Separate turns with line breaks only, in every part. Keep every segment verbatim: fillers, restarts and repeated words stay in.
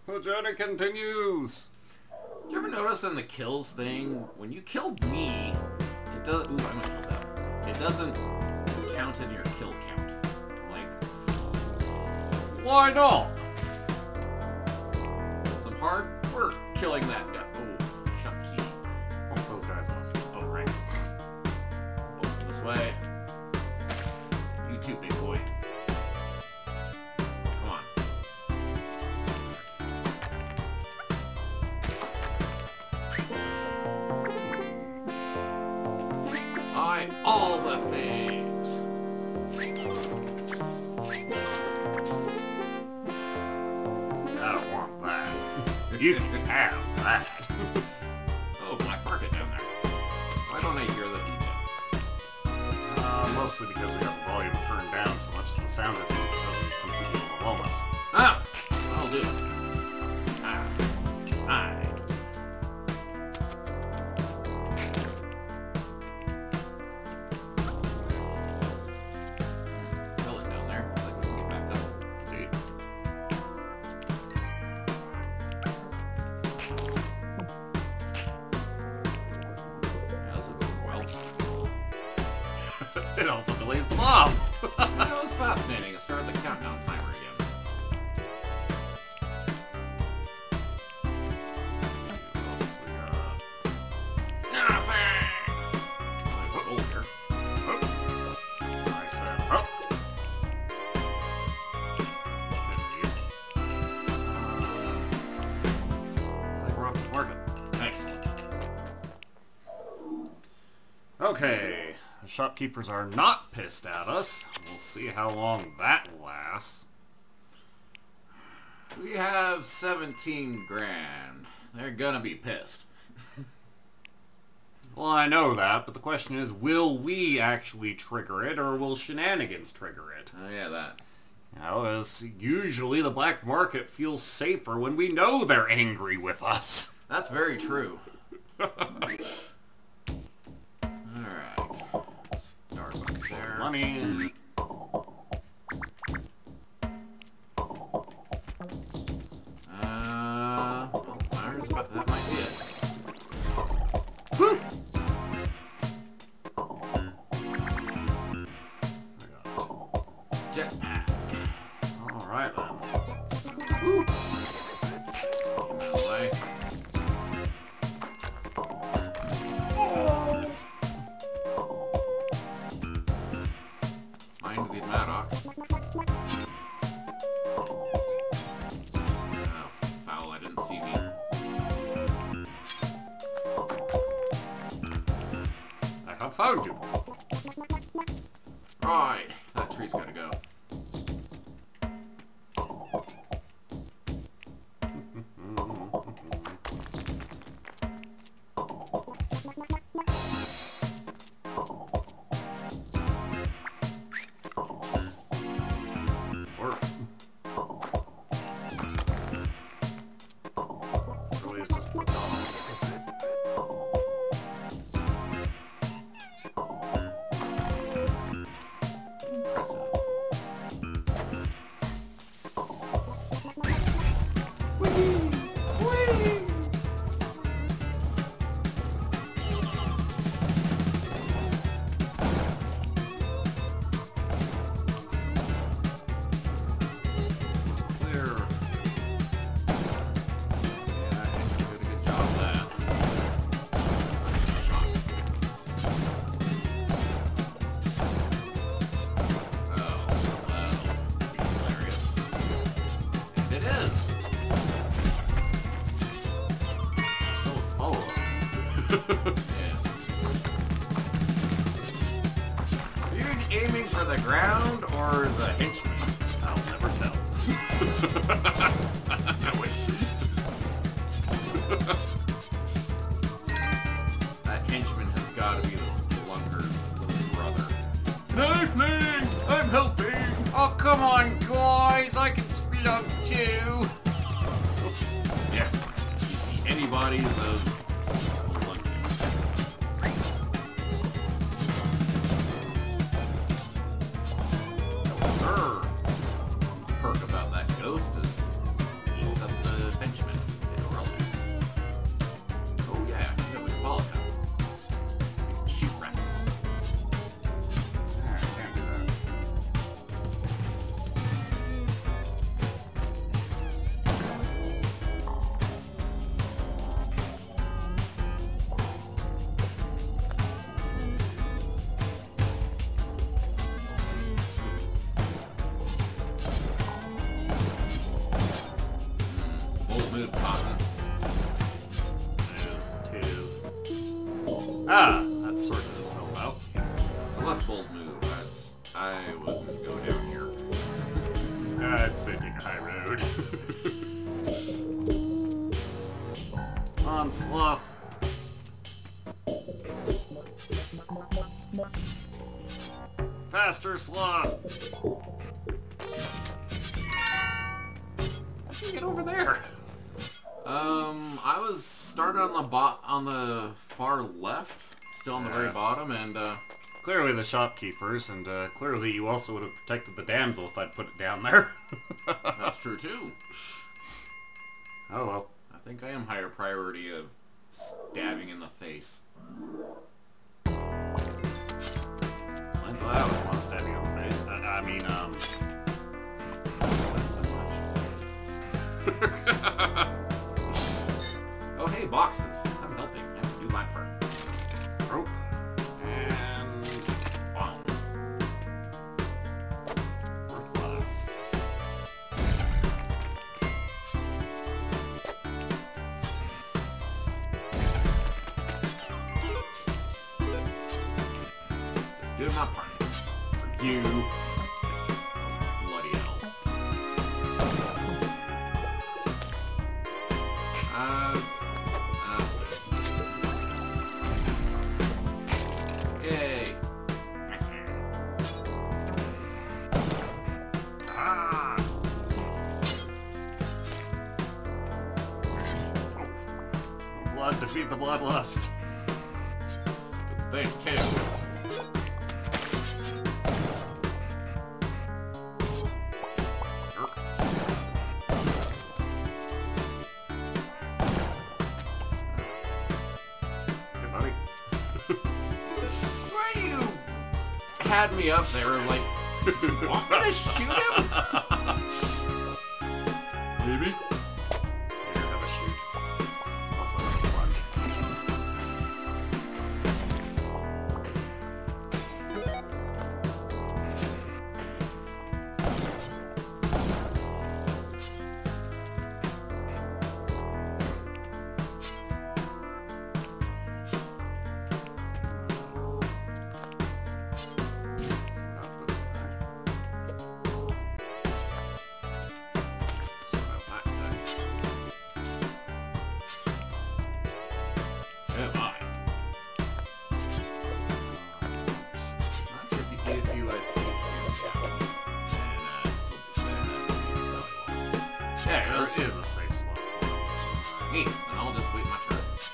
The journey continues.
Did you ever notice in the kills thing, when you killed me, it does. Ooh, I'm gonna kill that. It doesn't count in your kill count. Like,
why not?
Some hard work killing that guy. Oh, shut key.
Pump those guys off. Oh, right.
Oh, this way. You too, big boy. Come on. Buy all the things.
I don't want that. You can have that.
Oh, black market down there. Why don't I hear the beat?
Uh, mostly because we have the volume turned down so much that the sound isn't really completely overwhelm us.
Ah! I'll do it. Ah. Hi. Kill it down there. Looks like we can get back up.
See?
Yeah, this will go well.
It also delays the mob.
That was fascinating. It started the countdown timer again.
Let's see what else we got.
Nothing! Oh, there's gold here.
I said, oh. I think we're off the market.
Excellent.
Okay, the shopkeepers are not pissed at us. We'll see how long that lasts.
We have seventeen grand. They're gonna be pissed.
Well, I know that, but the question is, will we actually trigger it, or will shenanigans trigger it?
Oh yeah, that.
You know, as usually the black market feels safer when we know they're angry with us.
That's very true. Alright. Starbucks there.
Money.
Uh, well, there's about, that might be it.
Woo!
Jetpack.
Alright then.
Woo! Get out of the way. Mind the Maddock. Oh, foul, I didn't see me.
I have found you.
Right, that tree's gotta go.
Swerve. This really is just the dog. Clear.
Yeah, I think you did a good job of that. Oh, wow. Hilarious. And it is.
Still a follow-up.
Yes. Are you aiming for the ground or the henchman?
I'll never tell.
I wish. That henchman has got to be the Spelunker's little brother. Helping! I'm helping! Oh, come on, guys! I can spelunk too!
Yes.
Anybody's a Spelunky. Sir! Perk about that ghost is it eats up the move, Cotton.
It is. Ah, that sorted itself out.
It's a less bold move. That's, I wouldn't go down here.
I'd say take a high road. On Sloth. Faster, Sloth! How'd you get over there?
Um, I was started on the bot on the far left, still on the very
Yeah.
bottom, and uh,
Clearly the shopkeepers, and uh, clearly you also would have protected the damsel if I'd put it down there.
that's true too.
Oh well.
I think I am higher priority of stabbing in the face.
I thought I was one stab you in the face. I, I mean, um...
Not so much. Oh hey, boxes. I'm helping. I can do my part.
rope. And... bombs. Worthwhile.
Just do my part. For you. This bloody hell. Uh... uh Yay.
Ah! Blood defeat the bloodlust.
Good thing, too.
Hey, buddy.
Why you had me up there like, do you want me to shoot him?
Maybe. Here, have a shoot. Also have a plunge.
Am I? Not sure if you if you uh, take him down. And, uh,
Yeah,
there
this is a safe slot.
Neat. And I'll just wait my turn.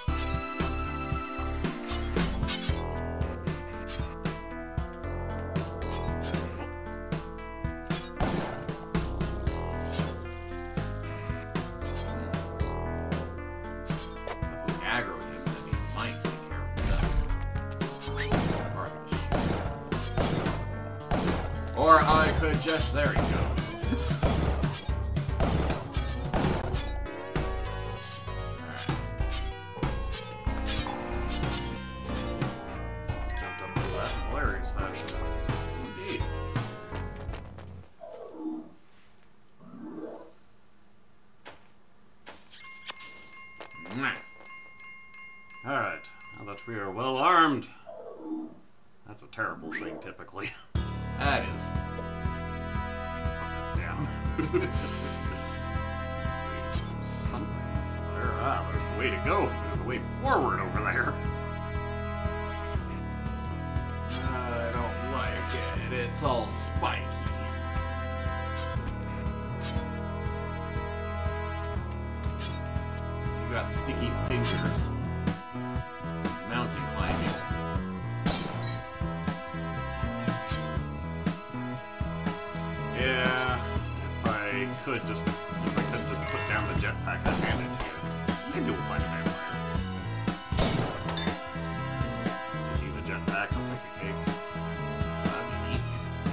If we aggro him, then he might take care of himself. Or I could shoot. Or I could just... There he goes.
Jumped up into that hilarious fashion.
Indeed. Mwah.
Alright, now that we are well armed. That's a terrible thing, typically.
That is.
Put that down. Let's see, there's something else over there. Ah, there's the way to go. There's the way forward over there.
I don't like it. It's all spiky. You got sticky fingers. Mountain climbing.
Yeah, if I could just, if I could just put down the jetpack, I'd hand it to you. Maybe you'll find a vampire. Give you the jetpack, I'll take the cake.
That'd be neat.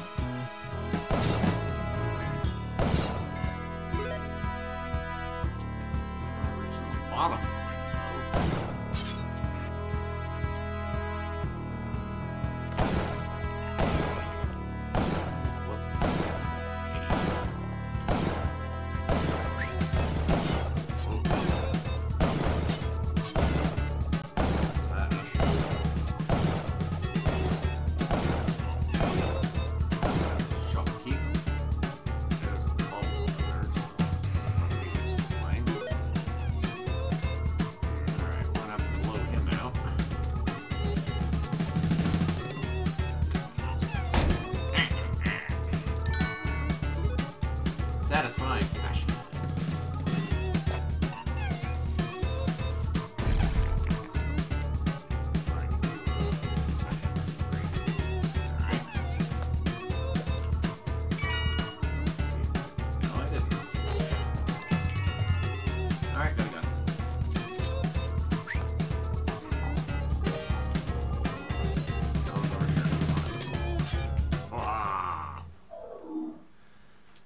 Reach the bottom quick, though.
What's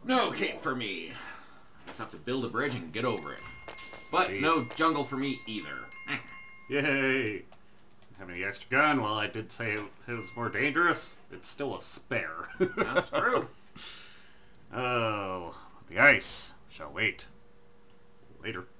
No cape for me. Just have to build a bridge and get over it. But
See?
no jungle for me either.
Yay! Having the extra gun, while I did say it was more dangerous, it's still a spare.
That's true.
Oh, the ice shall wait. Later.